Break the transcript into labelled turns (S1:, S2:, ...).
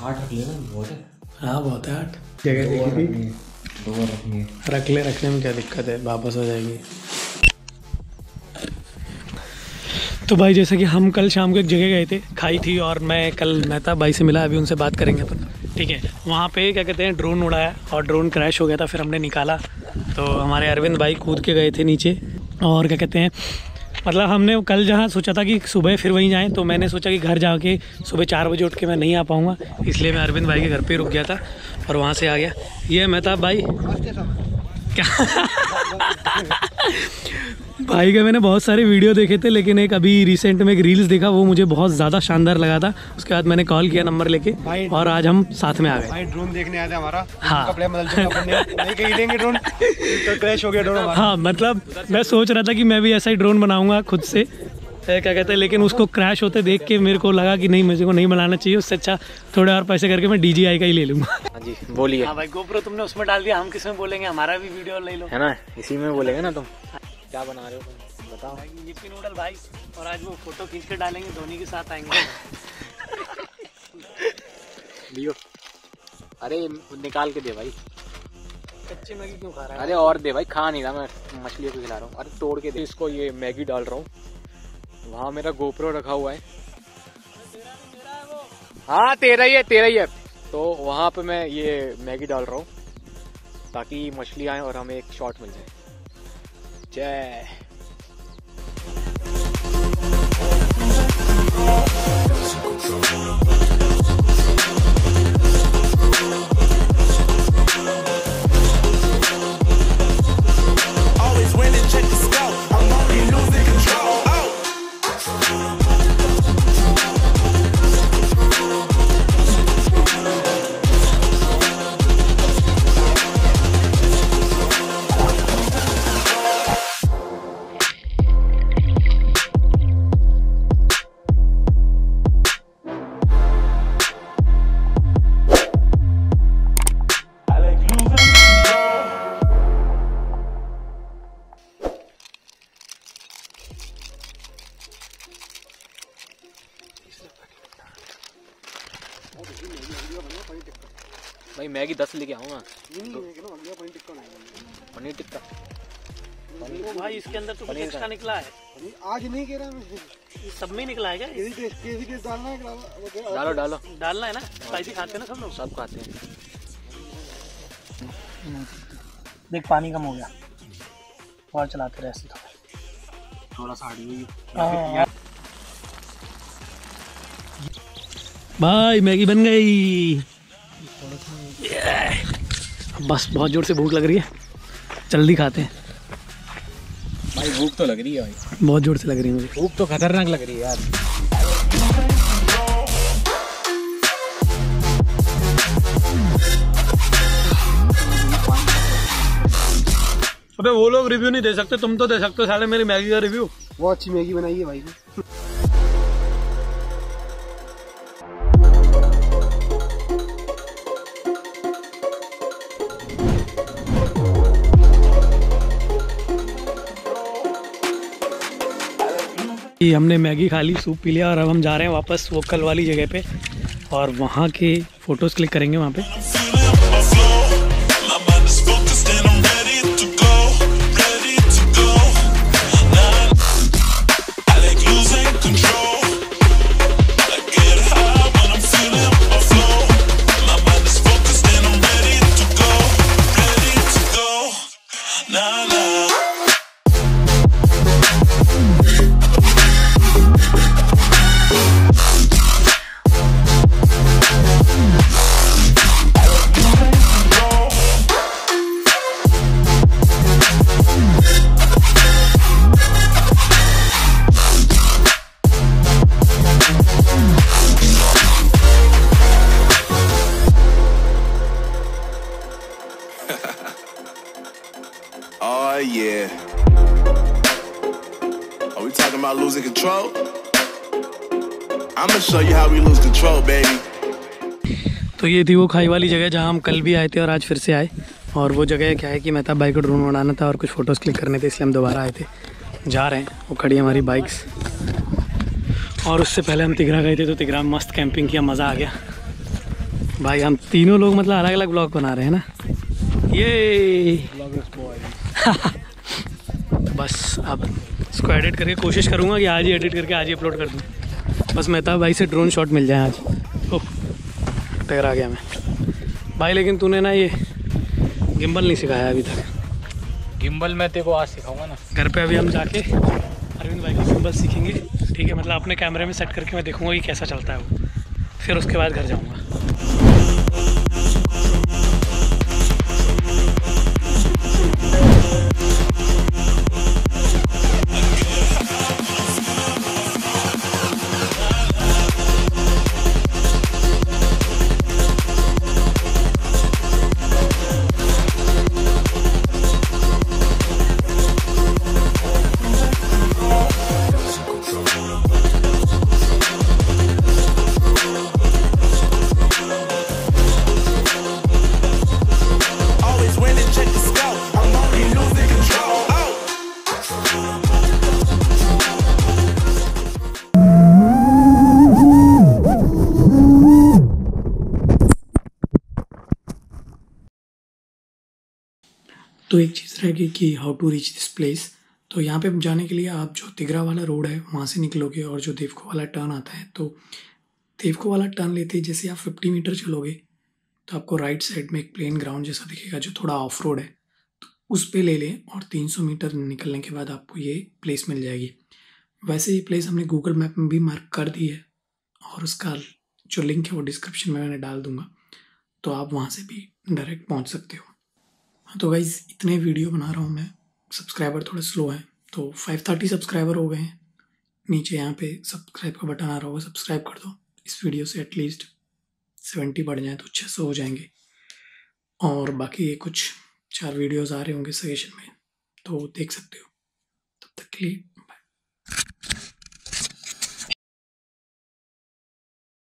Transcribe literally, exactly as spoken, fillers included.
S1: आठ रख लेना, बहुत है।
S2: हाँ बहुत है, आठ जगह देखी थी,
S1: दो रखेंगे।
S2: रख ले, रखने में क्या दिक्कत है, वापस हो जाएगी। तो भाई जैसे कि हम कल शाम को एक जगह गए थे, खाई थी, और मैं कल मेहता भाई से मिला, अभी उनसे बात करेंगे अपन, ठीक है। वहाँ पे क्या कहते हैं ड्रोन उड़ाया और ड्रोन क्रैश हो गया था, फिर हमने निकाला। तो हमारे अरविंद भाई कूद के गए थे नीचे, और क्या कहते हैं मतलब हमने कल जहाँ सोचा था कि सुबह फिर वहीं जाएं, तो मैंने सोचा कि घर जाके सुबह चार बजे उठ के मैं नहीं आ पाऊँगा, इसलिए मैं अरविंद भाई के घर पे रुक गया था और वहाँ से आ गया। ये मेहताब भाई क्या भाई का मैंने बहुत सारे वीडियो देखे थे, लेकिन एक अभी रिसेंट में एक रील्स देखा, वो मुझे बहुत ज़्यादा शानदार लगा था। उसके बाद मैंने कॉल किया नंबर लेके, और आज हम साथ में आ गए।
S3: भाई ड्रोन देखने आया था हमारा।
S2: हाँ
S3: कपड़े बदल नहीं कहीं लेंगे ड्रोन, तो क्रैश हो गया ड्रोन हमारा।
S2: हाँ मतलब मैं सोच रहा था कि मैं भी ऐसा ही ड्रोन बनाऊंगा खुद से, क्या कहते हैं, लेकिन उसको क्रैश होते देख के मेरे को लगा कि नहीं, मुझे को नहीं बनाना चाहिए, उससे अच्छा थोड़े और पैसे करके मैं डी जी आई का ही ले लूँगा।
S1: हाँ जी बोलिए।
S2: हाँ भाई गोप्रो तुमने उसमें डाल दिया, हम किस में बोलेंगे, हमारा भी वीडियो ले लो,
S1: है ना, इसी में बोलेंगे ना तुम। क्या बना रहे हो बताओ।
S2: यिप्पी नूडल भाई, और आज वो फोटो खींच के डालेंगे, धोनी के साथ आएंगे।
S1: लियो, अरे निकाल के दे भाई।
S2: कच्ची मैगी क्यों खा रहा है?
S1: अरे और दे भाई, खा नहीं रहा मैं, मछलियों को खिला रहा हूँ। अरे तोड़ के दे इसको, ये मैगी डाल रहा हूँ। वहाँ मेरा गोप्रो रखा हुआ है। हाँ तेरा ही है, तेरा ही है। तो वहाँ पे मैं ये मैगी डाल रहा हूँ ताकि मछली आए और हमें एक शॉट मिल जाए। जय भाई मैगी दस लेके आऊंगा। पनीर टिक्का
S2: भाई इसके अंदर तो कुछ एक्स्ट्रा निकला है,
S3: आज नहीं कह रहा मैं,
S2: सब में निकला है क्या?
S3: डालना है,
S1: डालो डालो,
S2: डालना है ना, स्पाइसी खाते हैं ना सब लोग,
S1: सब खाते हैं।
S2: देख पानी कम हो गया, और चलाते रहे ऐसे थोड़ा
S1: थोड़ा सा हटी।
S2: भाई मैगी बन गई। बस बहुत जोर से भूख लग रही है, जल्दी खाते हैं।
S1: भाई भूख तो लग रही है भाई,
S2: बहुत जोर से लग रही है मुझे
S1: भूख तो खतरनाक लग रही है यार।
S2: अबे वो लोग रिव्यू नहीं दे सकते, तुम तो दे सकते हो साले मेरी मैगी का रिव्यू।
S3: वो अच्छी मैगी बनाई है भाई ने।
S2: हमने मैगी खा ली, सूप पी लिया, और अब हम जा रहे हैं वापस वो कल वाली जगह पे, और वहाँ के फोटोज़ क्लिक करेंगे वहाँ पे।
S4: Oh yeah. Are we talking about losing control? I'm gonna show you how we lose control, baby.
S2: तो ये थी वो खाई वाली जगह जहाँ हम कल भी आए थे और आज फिर से आए। और वो जगह क्या है कि मेहताब भाई को ड्रोन उड़ाना था और कुछ फ़ोटोज़ क्लिक करने थे, इसलिए हम दोबारा आए थे। जा रहे हैं, वो खड़ी है हमारी बाइक्स। और उससे पहले हम तिगरा गए थे, तो तिगरा मस्त कैंपिंग किया, मज़ा आ गया। भाई हम तीनों लोग मतलब अलग अलग ब्लॉग बना रहे हैं ना, ये बस अब इसको एडिट करके कोशिश करूँगा कि आज ही एडिट करके आज ही अपलोड कर दूँ। बस मेहताब भाई से ड्रोन शॉट मिल जाए आज। ओह टकरा गया मैं भाई, लेकिन तूने ना ये गिम्बल नहीं सिखाया अभी तक।
S1: गिम्बल मैं तेरे को आज सिखाऊंगा ना।
S2: घर पे अभी हम जाके अरविंद भाई की गिम्बल सीखेंगे, ठीक है। मतलब अपने कैमरे में सेट करके मैं देखूँगा कि कैसा चलता है वो, फिर उसके बाद घर जाऊँगा।
S4: Always winning, check the scope. I'm only losing control. Oh.
S2: तो एक चीज़ रह गई कि how to reach this place. तो यहाँ पे जाने के लिए आप जो तिगरा वाला रोड है वहाँ से निकलोगे और जो देवको वाला टर्न आता है, तो देवको वाला टर्न लेते ही जैसे आप फिफ्टी मीटर चलोगे तो आपको राइट साइड में एक प्लेन ग्राउंड जैसा दिखेगा जो थोड़ा ऑफ रोड है, तो उस पे ले लें और तीन सौ मीटर निकलने के बाद आपको ये प्लेस मिल जाएगी। वैसे ये प्लेस हमने गूगल मैप में भी मार्क कर दी है और उसका जो लिंक है वो डिस्क्रिप्शन में मैंने डाल दूँगा, तो आप वहाँ से भी डायरेक्ट पहुँच सकते हो। हाँ तो गाइज़ इतने वीडियो बना रहा हूँ मैं, सब्सक्राइबर थोड़ा स्लो है, तो फाइव थर्टी सब्सक्राइबर हो गए हैं। नीचे यहाँ पे सब्सक्राइब का बटन आ रहा होगा, सब्सक्राइब कर दो। इस वीडियो से एटलीस्ट सेवेंटी बढ़ जाए तो छः सौ हो जाएंगे। और बाकी ये कुछ चार वीडियोस आ रहे होंगे सजेशन में, तो देख सकते हो। तब तक के लिए